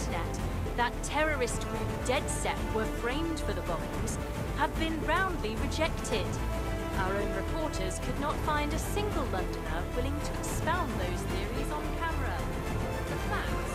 internet that terrorist group Dead Set were framed for the bombings have been roundly rejected. Our own reporters could not find a single Londoner willing to expound those theories on camera. The fact